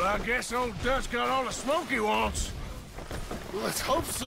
Well, I guess old Dutch got all the smoke he wants. Let's hope so.